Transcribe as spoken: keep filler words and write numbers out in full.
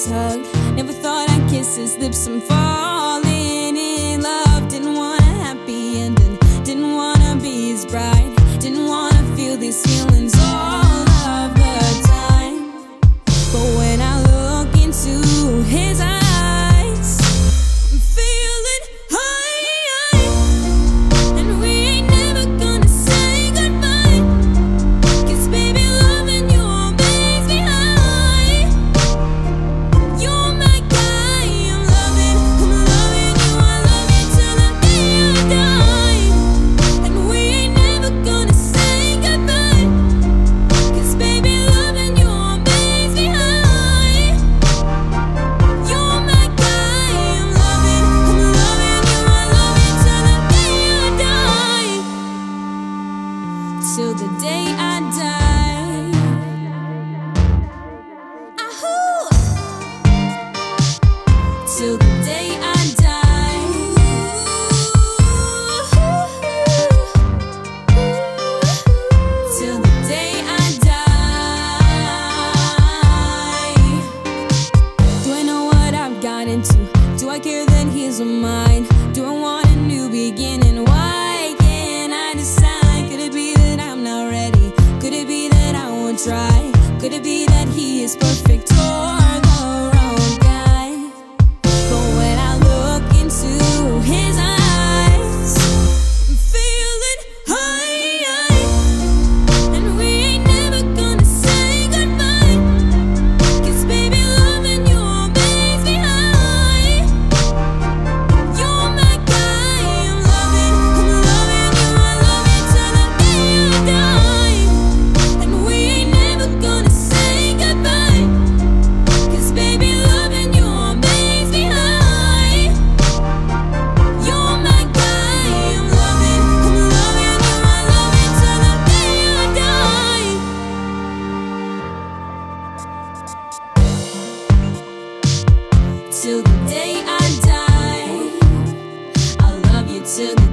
his hug. Never thought I'd kiss his lips. I'm falling in love. Didn't want a happy ending. Didn't wanna be his bride. Didn't wanna feel these feelings all of the time. But when I look into his eyes, I'm feeling high. And we ain't never gonna say goodbye. 'Cause baby, loving you makes me high. You're my guy. I'm loving, I'm loving you. I love you till the day I die. And we ain't never gonna say goodbye. 'Cause baby, loving you makes me high. You're my guy. I'm loving, I'm loving you. I love you till the day I die. Till the day I die. Ahoo! Till the day I die. Till the day I die. Do I know what I've got into? Do I care that he's mine? Do I want a new beginning? Why can't I decide? Could it be that I'm not ready? Could it be that I won't try? Could it be that he is perfect or the wrong guy? But when I look into his eyes, I'm feeling high. And we ain't never gonna say goodbye. 'Cause baby, loving you makes me high. You're my guy. I'm loving, I'm loving you. I love you till the day I die. And we ain't never gonna say goodbye. 'Cause baby, loving you makes me high. You're my guy. I'm loving, I'm loving you. I love you till the day I die. Till the day I die. I love you till the